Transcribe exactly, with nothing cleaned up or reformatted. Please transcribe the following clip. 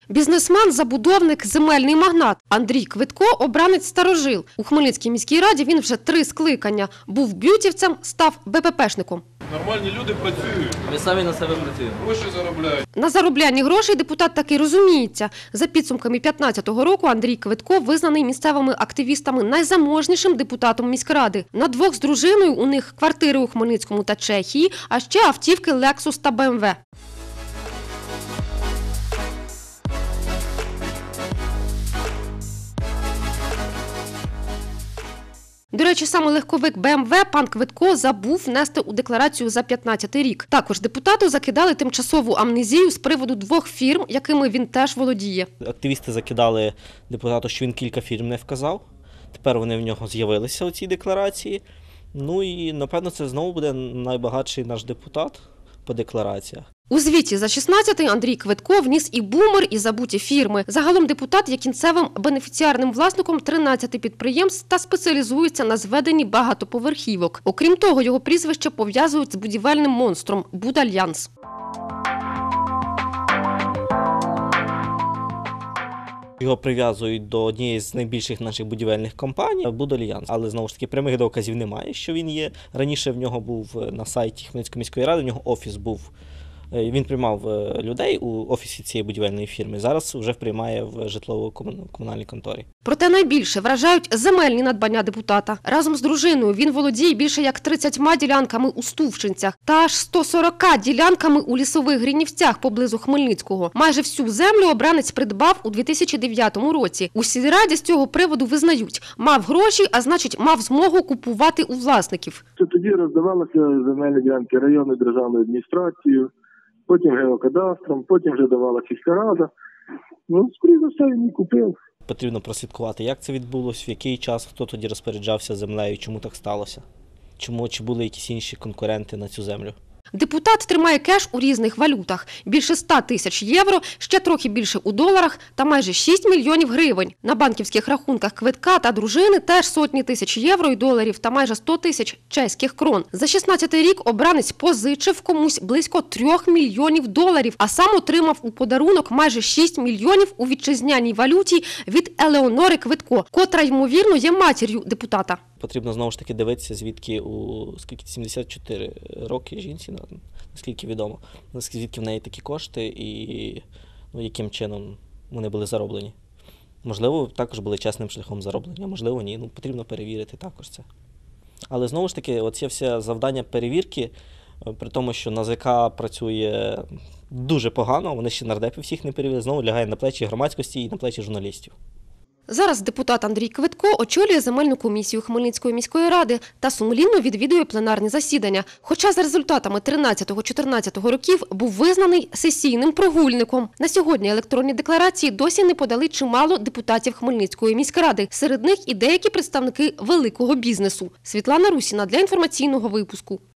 Бізнесмен, забудовник, земельний магнат. Андрій Квитко – обранець старожил. У Хмельницькій міській раді він вже три скликання. Був б'ютівцем, став бе пе пешником. Нормальні люди працюють. Ми самі на себе працюємо. Гроші заробляють. На зароблянні грошей депутат таки розуміється. За підсумками п'ятнадцятого року Андрій Квитко визнаний місцевими активістами найзаможнішим депутатом міськради. На двох з дружиною у них квартири у Хмельницькому та Чехії, а ще автівки «Лексус» та бе ем ве. До речі, саме легковик бе ем ве пан Квитко забув внести у декларацію за п'ятнадцятий рік. Також депутату закидали тимчасову амнезію з приводу двох фірм, якими він теж володіє. Активісти закидали депутату, що він кілька фірм не вказав. Тепер вони в нього з'явилися у цій декларації. Ну і, напевно, це знову буде найбагатший наш депутат по деклараціях. У звіті за шістнадцятий Андрій Квитко вніс і бумер, і забуті фірми. Загалом депутат є кінцевим бенефіціарним власником тринадцяти підприємств та спеціалізується на зведенні багатоповерхівок. Окрім того, його прізвище пов'язують з будівельним монстром «Будальянс». Його прив'язують до однієї з найбільших наших будівельних компаній – «Будальянс». Але, знову ж таки, прямих доказів немає, що він є. Раніше в нього був на сайті Хмельницької міської ради, в нього офіс був. Він приймав людей у офісі цієї будівельної фірми, зараз вже приймає в житлово-комунальній конторі. Проте найбільше вражають земельні надбання депутата. Разом з дружиною він володіє більше як тридцятьма ділянками у Стувчинцях та аж сто сорока ділянками у Лісових Гринівцях поблизу Хмельницького. Майже всю землю обранець придбав у дві тисячі дев'ятому році. У сільраді з цього приводу визнають – мав гроші, а значить мав змогу купувати у власників. Тоді роздавалися земельні ділянки районною державною адміністрацією, потім геокадастром, потім вже давала сільська рада. Ну, скоріше за все, він і купив. Потрібно прослідкувати, як це відбулося, в який час, хто тоді розпоряджався землею, чому так сталося. Чому, чи були якісь інші конкуренти на цю землю. Депутат тримає кеш у різних валютах – більше ста тисяч євро, ще трохи більше у доларах та майже шість мільйонів гривень. На банківських рахунках Квитка та дружини теж сотні тисяч євро і доларів та майже сто тисяч чеських крон. За шістнадцятий рік обранець позичив комусь близько трьох мільйонів доларів, а сам отримав у подарунок майже шість мільйонів у вітчизняній валюті від Елеонори Квитко, котра, ймовірно, є матір'ю депутата. Потрібно знову ж таки дивитися, звідки у скільки сімдесят чотири роки жінці, наскільки відомо, звідки в неї такі кошти і ну, яким чином вони були зароблені. Можливо, також були чесним шляхом зароблення, можливо, ні. Ну, потрібно перевірити також це. Але знову ж таки, оце все завдання перевірки, при тому, що НАЗК працює дуже погано, вони ще нардепів всіх не перевірили, знову лягає на плечі громадськості і на плечі журналістів. Зараз депутат Андрій Квитко очолює земельну комісію Хмельницької міської ради та сумлінно відвідує пленарні засідання. Хоча за результатами тринадцятого-чотирнадцятого років був визнаний сесійним прогульником. На сьогодні електронні декларації досі не подали чимало депутатів Хмельницької міськради. Серед них і деякі представники великого бізнесу. Світлана Русіна для інформаційного випуску.